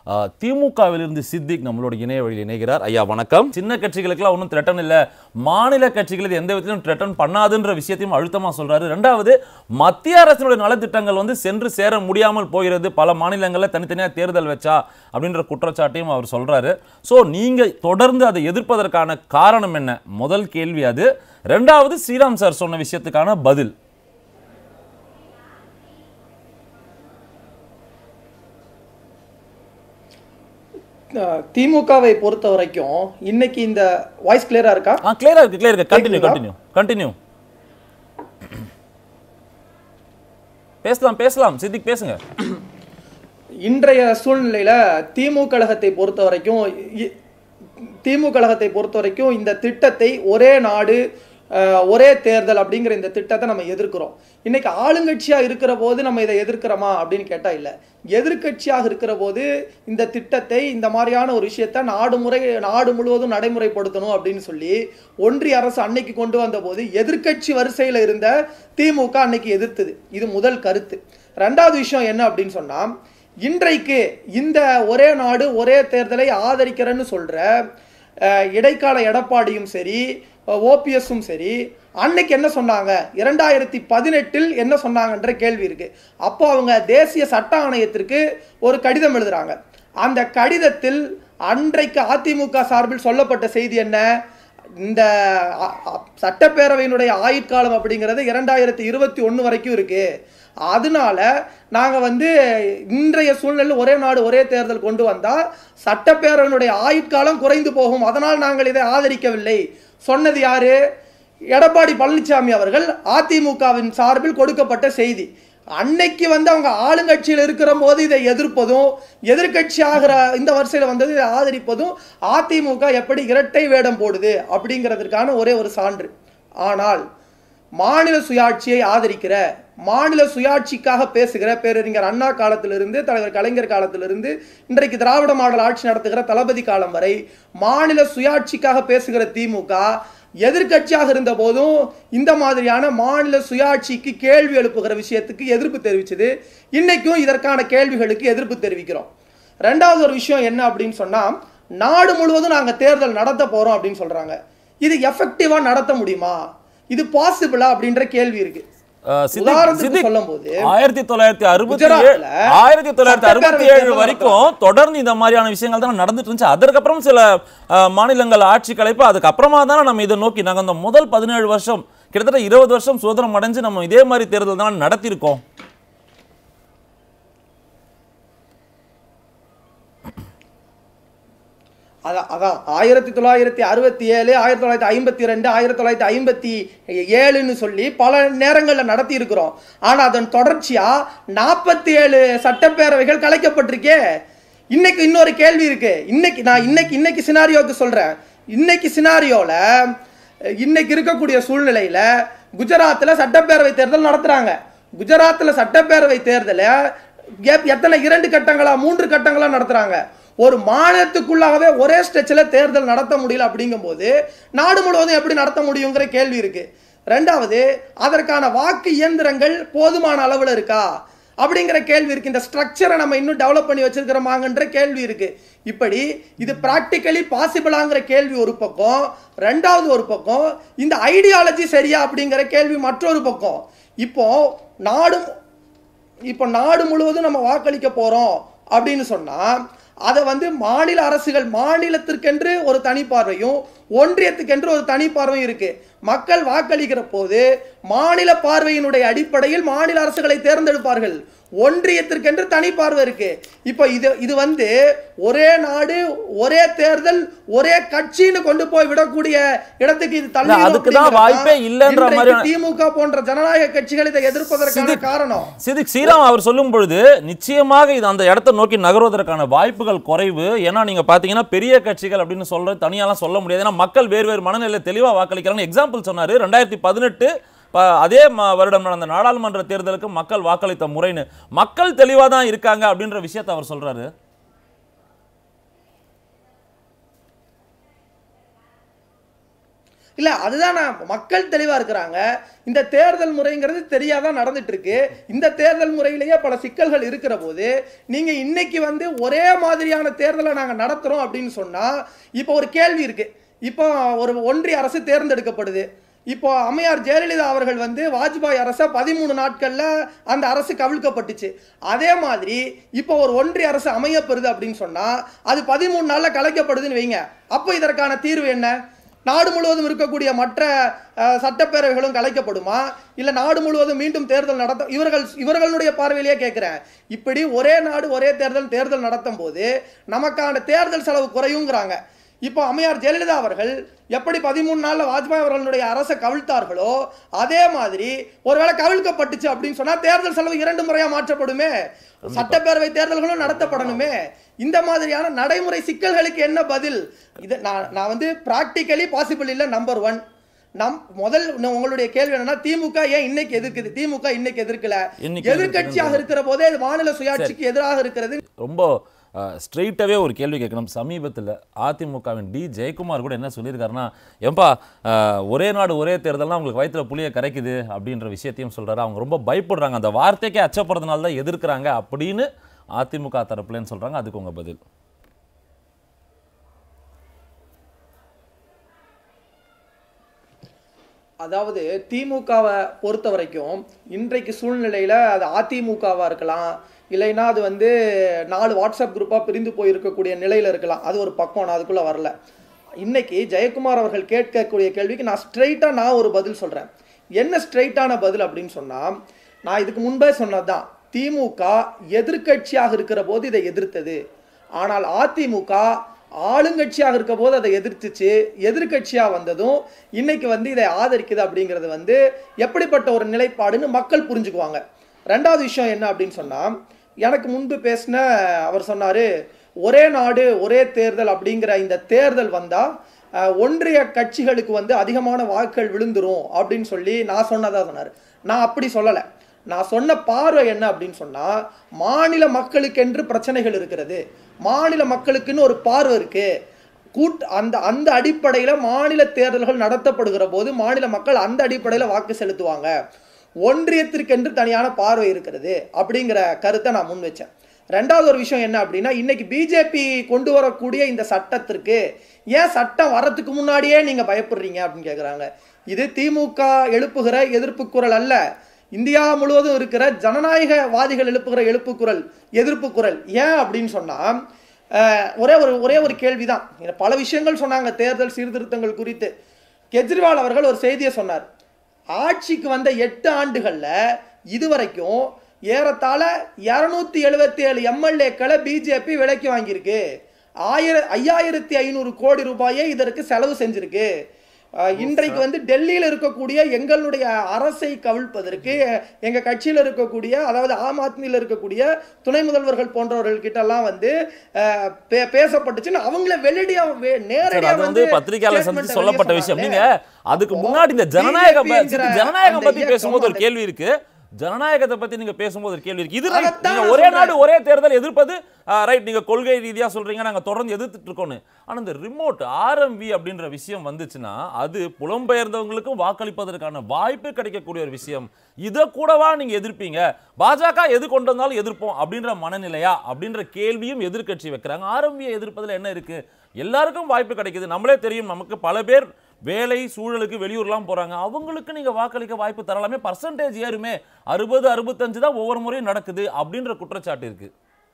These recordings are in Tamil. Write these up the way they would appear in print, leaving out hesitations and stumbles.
திமுகவிலிருந்து சித்திக் நம்மளோட இணைய வழியில் இணைகிறார். ஐயா வணக்கம். சின்ன கட்சிகளுக்கெல்லாம் ஒன்றும் த்ரெட்டன் இல்லை, மாநில கட்சிகள் எந்த விதத்திலும் த்ரெட்டன் பண்ணாதுன்ற விஷயத்தையும் அழுத்தமாக சொல்றாரு. ரெண்டாவது, மத்திய அரசினுடைய நலத்திட்டங்கள் சென்று சேர முடியாமல் போகிறது, பல மாநிலங்களில் தனித்தனியாக தேர்தல் வச்சா அப்படின்ற குற்றச்சாட்டையும் அவர் சொல்றாரு. ஸோ நீங்க தொடர்ந்து அதை எதிர்ப்பதற்கான காரணம் என்ன? முதல் கேள்வி அது. ரெண்டாவது, ஸ்ரீராம் சார் சொன்ன விஷயத்துக்கான பதில். திமுகவை பொறுத்த வரைக்கும் இன்னைக்கு இந்த வாய்ஸ் கிளியரா இருக்கா? கிளியரா இருக்கு. கண்டினியூ பேசலாம் சித்திக் பேசுங்க. இன்றைய சூழ்நிலையில திமுக கழகத்தை பொறுத்த வரைக்கும் இந்த திட்டத்தை ஒரே நாடு ஒரே தேர்தல் அப்படிங்கிற இந்த திட்டத்தை நம்ம எதிர்க்கிறோம். இன்னைக்கு ஆளுங்கட்சியா இருக்கிற போது நம்ம இதை எதிர்க்கிறோமா அப்படின்னு கேட்டா இல்ல. எதிர்கட்சியாக இருக்கிற போது இந்த திட்டத்தை, இந்த மாதிரியான ஒரு விஷயத்த நாடு முழுவதும் நடைமுறைப்படுத்தணும் அப்படின்னு சொல்லி ஒன்றிய அரசு அன்னைக்கு கொண்டு வந்த போது எதிர்கட்சி வரிசையில இருந்த திமுக அன்னைக்கு எதிர்த்தது. இது முதல் கருத்து. ரெண்டாவது விஷயம் என்ன அப்படின்னு சொன்னா, இன்றைக்கு இந்த ஒரே நாடு ஒரே தேர்தலை ஆதரிக்கிறேன்னு சொல்ற இடைக்கால எடப்பாடியும் சரி, ஓபிஎஸும் சரி, அன்னைக்கு என்ன சொன்னாங்க, 2018 என்ன சொன்னாங்கன்ற கேள்வி இருக்கு. அப்போ அவங்க தேசிய சட்ட ஆணையத்திற்கு ஒரு கடிதம் எழுதுறாங்க. அந்த கடிதத்தில் அன்றைக்கு அதிமுக சார்பில் சொல்லப்பட்ட செய்தி என்ன? இந்த சட்டப்பேரவையினுடைய ஆயுட்காலம் அப்படிங்கிறது 2021 வரைக்கும் இருக்கு. அதனால நாங்க இன்றைய சூழ்நிலையில் ஒரே நாடு ஒரே தேர்தல் கொண்டு வந்தா சட்டப்பேரவையினுடைய ஆயுட்காலம் குறைந்து போகும், அதனால் நாங்கள் இதை ஆதரிக்கவில்லை சொன்னது யாரு? எடப்பாடி பழனிசாமி அவர்கள் அதிமுகவின் சார்பில் கொடுக்கப்பட்ட செய்தி. அன்னைக்கு அவங்க ஆளுங்கட்சியில் இருக்கிற போது இதை எதிர்ப்பதும், எதிர்கட்சி ஆகிற இந்த வரிசையில் வந்தது இதை ஆதரிப்பதும் அதிமுக எப்படி இரட்டை வேடம் போடுது அப்படிங்கிறதுக்கான ஒரே ஒரு சான்று. ஆனால் மாநில சுயாட்சியை ஆதரிக்கிற, மாநில சுயாட்சிக்காக பேசுகிற பேரறிஞர் அண்ணா காலத்திலிருந்து தலைவர் கலைஞர் காலத்திலிருந்து இன்றைக்கு திராவிட மாடல் ஆட்சி நடத்துகிற தளபதி காலம் வரை மாநில சுயாட்சிக்காக பேசுகிற திமுக எதிர்கட்சியாக இருந்த போதும் இந்த மாதிரியான மாநில சுயாட்சிக்கு கேள்வி எழுப்புகிற விஷயத்துக்கு எதிர்ப்பு தெரிவிச்சது. இன்னைக்கும் இதற்கான கேள்விகளுக்கு எதிர்ப்பு தெரிவிக்கிறோம். ரெண்டாவது ஒரு விஷயம் என்ன அப்படின்னு சொன்னா, நாடு முழுவதும் நாங்க தேர்தல் நடத்த போறோம் அப்படின்னு சொல்றாங்க. இது எஃபெக்டிவா நடத்த முடியுமா? இது பாசிபிளா அப்படின்ற கேள்வி இருக்கு. 1967 வரைக்கும் தொடர்ந்து இந்த மாதிரியான விஷயங்கள் தான் நடந்துட்டு இருந்துச்சு. அதற்கப்புறம் சில மாநிலங்கள் ஆட்சி கலைப்பு, அதுக்கப்புறமா தானே நம்ம இதை நோக்கி நாங்கள் முதல் 17 வருஷம் கிட்டத்தட்ட 20 வருஷம் சுதந்திரம் அடைஞ்சு நம்ம இதே மாதிரி தேர்தல் தான் நடத்தியிருக்கோம். அதான் 1967, 1952, 1957 சொல்லி பல நேரங்களில் நடத்தி இருக்கிறோம். ஆனா அதன் தொடர்ச்சியா 47 சட்டப்பேரவைகள் கலைக்கப்பட்டிருக்கே. இன்னைக்கு இன்னொரு கேள்வி இருக்கு. இன்னைக்கு சினாரியோக்கு சொல்றேன். இன்னைக்கு சினாரியோல இன்னைக்கு இருக்கக்கூடிய சூழ்நிலையில குஜராத்தில் சட்டப்பேரவை தேர்தல் நடத்துறாங்க. குஜராத்தில் சட்டப்பேரவை தேர்தலை எத்தனை 2 கட்டங்களா 3 கட்டங்களா நடத்துறாங்க. ஒரு மாநிலத்துக்குள்ளாகவே ஒரே ஸ்ட்ரெச்சில் தேர்தல் நடத்த முடியல. அப்படிங்கும்போது நாடு முழுவதும் எப்படி நடத்த முடியுங்கிற கேள்வி இருக்கு. ரெண்டாவது, அதற்கான வாக்கு இயந்திரங்கள் போதுமான அளவில் இருக்கா அப்படிங்கிற கேள்வி இருக்கு. இந்த ஸ்ட்ரக்சரை நம்ம இன்னும் டெவலப் பண்ணி வச்சிருக்கிறோமாங்கன்ற கேள்வி இருக்கு. இப்படி இது பிராக்டிக்கலி பாசிபிளாங்கிற கேள்வி ஒரு பக்கம், ரெண்டாவது ஒரு பக்கம் இந்த ஐடியாலஜி சரியா அப்படிங்கிற கேள்வி மற்றொரு பக்கம். இப்போ நாடு முழுவதும் நம்ம வாக்களிக்க போறோம் அப்படின்னு சொன்னா அதை மாநில அரசுகள், மாநிலத்திற்கென்று ஒரு தனி பார்வையும் ஒன்றியத்துக்கென்று ஒரு தனி பார்வையும் இருக்கு. மக்கள் வாக்களிக்கிற போது மாநில பார்வையினுடைய அடிப்படையில் மாநில அரசுகளை தேர்ந்தெடுப்பார்கள். ஒன்றியத்திற்கென்று தனி பார்வை இருக்கு. இப்போ இது ஒரே நாடு ஒரே தேர்தல் ஒரே கட்சின்னு கொண்டு போய் விடக்கூடிய இடத்துக்கு இது தள்ளி வாய்ப்பே இல்லைன்ற மாதிரி திமுக போன்ற ஜனநாயக கட்சிகள் இதை எதிர்ப்பதற்கான காரணம். ஸ்ரீராம் அவர் சொல்லும் பொழுது நிச்சயமாக இது அந்த இடத்தை நோக்கி நகர்வதற்கான வாய்ப்புகள் குறைவு. ஏன்னா நீங்க பாத்தீங்கன்னா பெரிய கட்சிகள் அப்படின்னு சொல்றது தனியாலாம் சொல்ல முடியாது. ஏன்னா மக்கள் வேறு மனநிலையில் தெளிவா வாக்களிக்கிறாங்க. எக்ஸாம்பிள் சொன்னாரு 2018 அதே வருடம் நடந்த நாடாளுமன்ற தேர்தலுக்கு மக்கள் வாக்களித்த முறைன்னு. மக்கள் தெளிவா தான் இருக்காங்க அப்படின்ற விஷயத்தை அவர் சொல்றாரு. இல்ல அதுதான் மக்கள் தெளிவா இருக்கிறாங்க. இந்த தேர்தல் முறைங்கிறது தெரியாதான் நடந்துட்டு இருக்கு. இந்த தேர்தல் முறையிலேயே பல சிக்கல்கள் இருக்கிற போது நீங்க இன்னைக்கு வந்து ஒரே மாதிரியான தேர்தலை நாங்க நடத்துறோம் அப்படின்னு சொன்னா, இப்போ ஒரு கேள்வி இருக்கு. இப்போ ஒரு ஒன்றிய அரசு தேர்ந்தெடுக்கப்படுது. இப்போ அம்மையார் ஜெயலலிதா அவர்கள் வந்து வாஜ்பாய் அரசை 13 நாட்கள்ல அந்த அரசு கவிழ்க்கப்பட்டுச்சு. அதே மாதிரி இப்போ ஒரு ஒன்றிய அரசு அமையப்பெறுது அப்படின்னு சொன்னா அது 13 நாள்ல கலைக்கப்படுதுன்னு வைங்க. அப்போ இதற்கான தீர்வு என்ன? நாடு முழுவதும் இருக்கக்கூடிய மற்ற சட்டப்பேரவைகளும் கலைக்கப்படுமா, இல்ல நாடு முழுவதும் மீண்டும் தேர்தல் நடத்த இவர்களுடைய பார்வையிலேயே கேட்கிறேன். இப்படி ஒரே நாடு ஒரே தேர்தல் நடத்தும் போது நமக்கான தேர்தல் செலவு குறையுங்கிறாங்க. இப்போ அம்மையார் ஜெயலலிதா அவர்கள் எப்படி 13 நாள்ல வாஜ்பாய் அவர்களுடைய அரசை கவிழ்த்தார்களோ அதே மாதிரி ஒருவேளை கவிழ்க்கப்பட்டுச்சு அப்படின்னு சொன்னா தேர்தல் செலவு 2 முறையா மாற்றப்படுமே, சட்டப்பேரவை தேர்தல்களும் நடத்தப்படணுமே. இந்த மாதிரியான நடைமுறை சிக்கல்களுக்கு என்ன பதில்? இது நான் வந்து பிராக்டிகலி பாசிபிள் இல்ல. நம்பர் 1 முதல் உங்களுடைய கேள்வி என்னன்னா திமுக ஏன் இன்னைக்கு எதிர்க்குது? திமுக இன்னைக்கு எதிர்க்கல. எதிர்கட்சியாக இருக்கிற போதே மாநில சுயாட்சிக்கு எதிராக இருக்கிறது. ரொம்ப ஸ்ட்ரெயிட்டாகவே ஒரு கேள்வி கேட்கணும். சமீபத்தில் அதிமுகவின் ஜெயக்குமார் கூட என்ன சொல்லியிருக்காருன்னா, ஏன்பா ஒரே நாடு ஒரே தேர்தல்லாம் உங்களுக்கு வயிற்றுல புளியை கரைக்குது அப்படின்ற விஷயத்தையும் சொல்கிறாரு. அவங்க ரொம்ப பயப்படுறாங்க, அந்த வார்த்தைக்கே அச்சப்படுறதுனால தான் எதிர்க்கிறாங்க அப்படின்னு அதிமுக தரப்புலன்னு சொல்கிறாங்க. அதுக்கு உங்கள் பதில்? அதாவது திமுகவை பொறுத்த வரைக்கும் இன்றைக்கு சூழ்நிலையில் அது அதிமுகவாக இருக்கலாம், இல்லைன்னா அது வந்து 4 வாட்ஸ்அப் குரூப்பாக பிரிந்து போயிருக்கக்கூடிய நிலையில் இருக்கலாம். அது ஒரு பக்கம், நான் அதுக்குள்ளே வரல. இன்னைக்கு ஜெயக்குமார் அவர்கள் கேட்கக்கூடிய கேள்விக்கு நான் ஸ்ட்ரெயிட்டாக ஒரு பதில் சொல்கிறேன். என்ன ஸ்ட்ரெயிட்டான பதில் அப்படின்னு சொன்னால், நான் இதுக்கு முன்பே சொன்னது தான். திமுக எதிர்கட்சியாக இருக்கிற போது இதை எதிர்த்தது. ஆனால் அதிமுக ஆளுங்கட்சியாக இருக்க போது அதை எதிர்த்துச்சு. எதிர்கட்சியாக வந்ததும் இன்னைக்கு வந்து இதை ஆதரிக்குது. அப்படிங்கிறது வந்து எப்படிப்பட்ட ஒரு நிலைப்பாடுன்னு மக்கள் புரிஞ்சுக்குவாங்க. ரெண்டாவது விஷயம் என்ன அப்படின்னு சொன்னால், எனக்கு முன்பு பேசின அவர் சொன்னார் ஒரே நாடு ஒரே தேர்தல் அப்படிங்கிற இந்த தேர்தல் வந்தால் ஒன்றிய கட்சிகளுக்கு வந்து அதிகமான வாக்குகள் விழுந்துரும் அப்படின்னு சொல்லி நான் சொன்னதாக சொன்னார். நான் அப்படி சொல்லலை. நான் சொன்ன பார்வை என்ன அப்படின்னு சொன்னால், மாநில மக்களுக்கென்று பிரச்சனைகள் இருக்கிறது, மாநில மக்களுக்குன்னு ஒரு பார்வை இருக்கு. அந்த அடிப்படையில் மாநில தேர்தல்கள் நடத்தப்படுகிற போது மாநில மக்கள் அந்த அடிப்படையில் வாக்கு செலுத்துவாங்க. ஒன்றியத்திற்கென்று தனியான பார்வை இருக்கிறது அப்படிங்கிற கருத்தை நான் முன் வச்சேன். ரெண்டாவது ஒரு விஷயம் என்ன அப்படின்னா, இன்னைக்கு பிஜேபி கொண்டு வரக்கூடிய இந்த சட்டத்திற்கு ஏன் சட்டம் வரத்துக்கு முன்னாடியே நீங்க பயப்படுறீங்க அப்படின்னு கேட்குறாங்க. இது திமுக எழுப்புகிற எதிர்ப்பு குரல் அல்ல. இந்தியா முழுவதும் இருக்கிற ஜனநாயகவாதிகள் எழுப்புகிற எதிர்ப்பு குரல். ஏன் அப்படின்னு சொன்னா ஒரே ஒரு கேள்விதான். பல விஷயங்கள் சொன்னாங்க தேர்தல் சீர்திருத்தங்கள் குறித்து. கெஜ்ரிவால் அவர்கள் ஒரு செய்தியை சொன்னார். ஆட்சிக்கு வந்த 8 ஆண்டுகள்ல இதுவரைக்கும் ஏறத்தாழ 277 எம்எல்ஏக்களை பிஜேபி விலைக்கு வாங்கியிருக்கு. 5500 கோடி ரூபாயை இதற்கு செலவு செஞ்சிருக்கு. இன்றைக்கு வந்து டெல்லியில் இருக்கக்கூடிய எங்களுடைய அரசை கவிழ்ப்பதற்கு எங்க கட்சியில் இருக்கக்கூடிய, அதாவது ஆம் ஆத்மியில் இருக்கக்கூடிய துணை முதல்வர்கள் போன்றவர்கள் கிட்ட எல்லாம் வந்து பேசப்பட்டுச்சுன்னு அவங்கள வெளியிட நேரடியா வந்து பத்திரிகையாளர் சந்தித்து சொல்லப்பட்ட விஷயம். நீங்க அதுக்கு முன்னாடி இந்த ஜனநாயகம் பத்தி பேசும்போது ஒரு கேள்வி இருக்கு. ஜனநாயகத்தை பத்தி நீங்க பேசும்போது ஒரு கேள்வி இருக்கு. இது நீங்க ஒரே நாடு ஒரே தேர்தல் எதிர்ப்பது ரைட், நீங்க கொள்கை ரீதியா சொல்றீங்க, நாங்க தொடர்ந்து எதிர்த்துட்டு இருக்கோம். ஆனா இந்த ரிமோட் ஆர்எம்வி அப்படின்ற விஷயம் வந்துச்சுன்னா அது புலம்பெயர்ந்தவங்களுக்கும் வாக்களிப்பதற்கான வாய்ப்பு கிடைக்கக்கூடிய ஒரு விஷயம். இதை கூடவா நீங்க எதிர்ப்பீங்க? பாஜக எது கொண்டு வந்தாலும் எதிர்ப்போம் அப்படின்ற மனநிலையா அப்படின்ற கேள்வியும் எதிர்கட்சி வைக்கிறாங்க. ஆர்எம்வியை எதிர்ப்பதில் என்ன இருக்கு? எல்லாருக்கும் வாய்ப்பு கிடைக்குது. நம்மளே தெரியும், நமக்கு பல பேர் வேலை சூழலுக்கு வெளியூர்லாம் போறாங்க. அவங்களுக்கு நீங்க வாக்களிக்க வாய்ப்பு தரலாமே. பர்சன்டேஜ் ஏறுமே, 60-65 தான் ஒவ்வொரு முறையும் நடக்குது அப்படின்ற குற்றச்சாட்டு இருக்கு.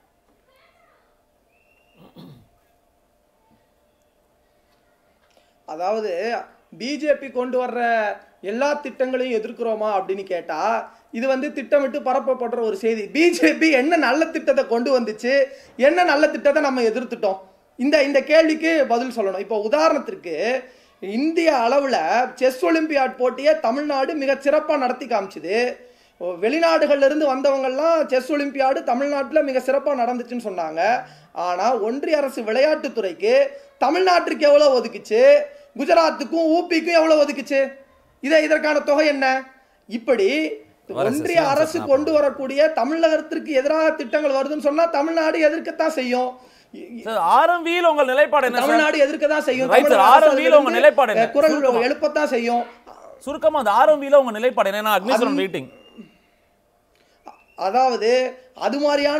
அதாவது பிஜேபி கொண்டு வர்ற எல்லா திட்டங்களையும் எதிர்க்கிறோமா அப்படின்னு கேட்டா இது வந்து திட்டமிட்டு பரப்பப்படுற ஒரு செய்தி. பிஜேபி என்ன நல்ல திட்டத்தை கொண்டு வந்துச்சு, என்ன நல்ல திட்டத்தை நம்ம எதிர்த்துட்டோம், இந்த கேள்விக்கு பதில் சொல்லணும். இப்போ உதாரணத்திற்கு இந்திய அளவில் செஸ் ஒலிம்பியாட் போட்டியை தமிழ்நாடு மிக சிறப்பாக நடத்தி காமிச்சுது. வெளிநாடுகள்ல இருந்து வந்தவங்கெல்லாம் செஸ் ஒலிம்பியாடு தமிழ்நாட்டில் மிக சிறப்பாக நடந்துச்சுன்னு சொன்னாங்க. ஆனால் ஒன்றிய அரசு விளையாட்டுத்துறைக்கு தமிழ்நாட்டிற்கு எவ்வளோ ஒதுக்குச்சு, குஜராத்துக்கும் ஊபிக்கும் எவ்வளோ ஒதுக்குச்சு, இதற்கான தொகை என்ன? இப்படி ஒன்றிய அரசு கொண்டு வரக்கூடிய தமிழகத்திற்கு எதிராக திட்டங்கள் வருதுன்னு சொன்னா தமிழ்நாடு எதிர்க்கத்தான் செய்யும். ஆர்எம்பியில் உங்க நிலைப்பாடு என்ன? தமிழ்நாடு எதிர்க்க தான் செய்யும். ரைட் சார், ஆர்எம்பியில் உங்க நிலைப்பாடு என்ன? குரல் எழுப்பத்தான் செய்யும். சுருக்கமா அந்த ஆர்எம்பியில் உங்க நிலைப்பாடு என்ன? அக்னிஸ்வரன் வெயிட்டிங். அதாவது அது மாதிரியான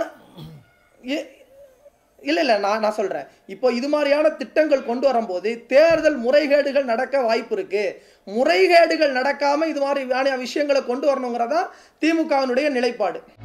இல்ல நான் சொல்றேன், இப்போ இது மாதிரியான திட்டங்கள் கொண்டு வரும்போது தேர்தல் முறைகேடுகள் நடக்க வாய்ப்பு இருக்கு. முறைகேடுகள் நடக்காம இது மாதிரி விஷயங்களை கொண்டு வரணுங்கிறதா திமுகவினுடைய நிலைப்பாடு.